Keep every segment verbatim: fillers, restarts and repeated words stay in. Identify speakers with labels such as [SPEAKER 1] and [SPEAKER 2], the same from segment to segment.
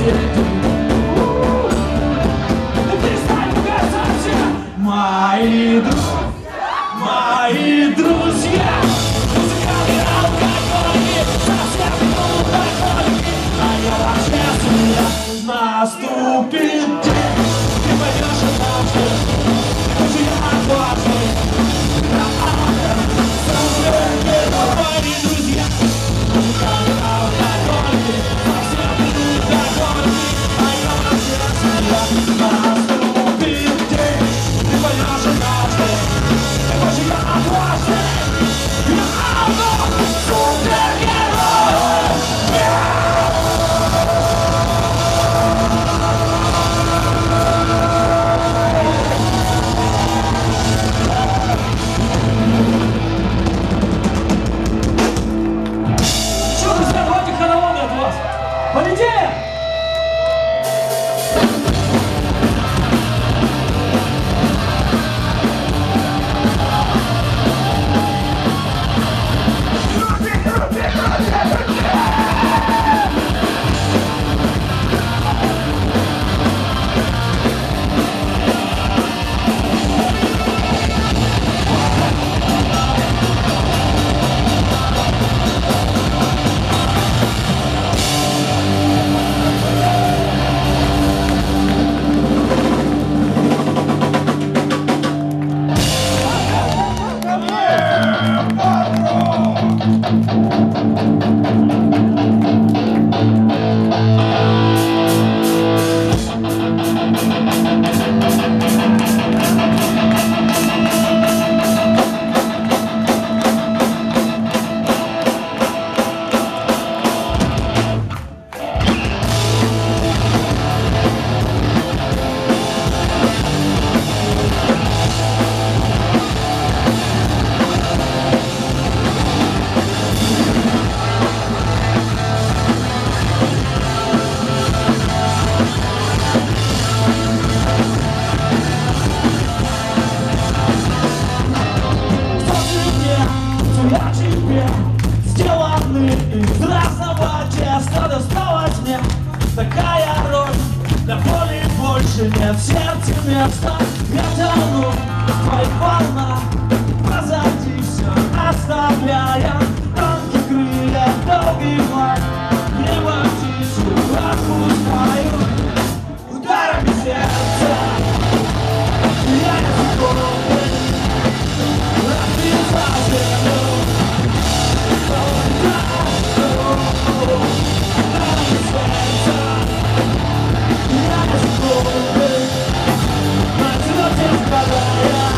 [SPEAKER 1] соседи. Ну перестань касаться, мои друзья, мои друзья. Музыканты, алкоголики, совсем алкоголики. А я вообще семья. Наступит день, ты пойдешь однажды. Уже я отважный, я автор, супергерой. Мои друзья, музыканты, алкоголики, совсем алкоголики. А я вообще семья. Наступит день, ты пойдешь однажды. Уже я отважный, я автор, супергерой. Полетели! Нет в сердце места, я тону в твоих волнах. Позади все оставляя тонкие крылья, долгий флаг. Небо птицу отпускаю ударами сердца. Я не секунды разбил за землю. Ударами сердца. Я не секунды начнете страдая.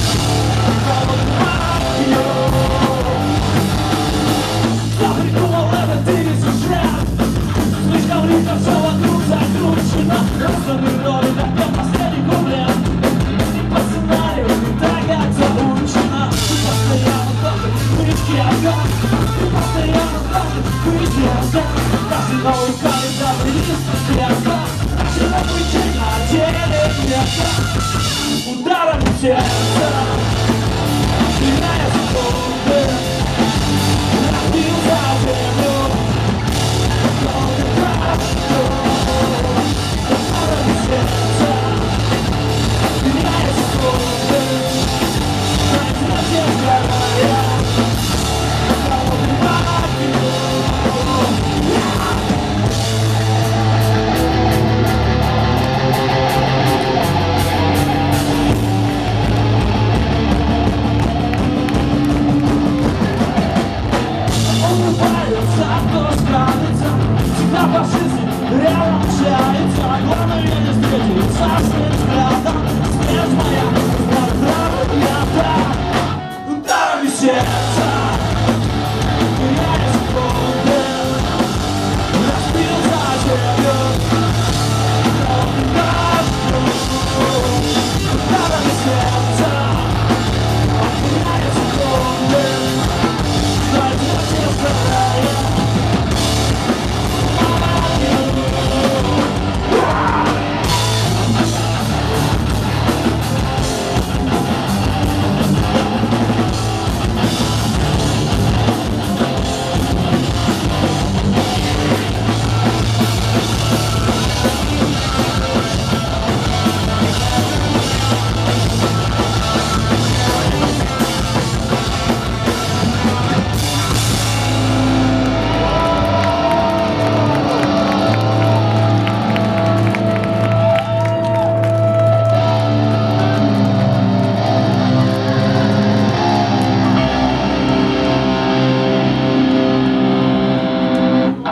[SPEAKER 1] Кто придумал этот девиз уже? Слишком близко все вокруг закручено. Разные роли, как на последний куплет. Не по сценарию, не так, как заучено. Ты постоянно должен вышки огонь. Ты постоянно должен выйти огонь. Каждый новый календарный лист стрелка. Начало быть на деле место. Ударом в сердце. Теряя секунды, разбил за землю. Долго прошло, ударом в сердце. Теряя секунды, начнете сгорая. Холодный огонь. Кто справится, всегда по жизни реально общается. А главное не встретиться с ним взглядом. Смерть моя, здравствуй, я так. Ударами сердца, теряя секунды, разбил за землю. Холодным дождем. Ударами сердца, теряя секунды, найдете сгорая.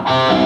[SPEAKER 1] Thank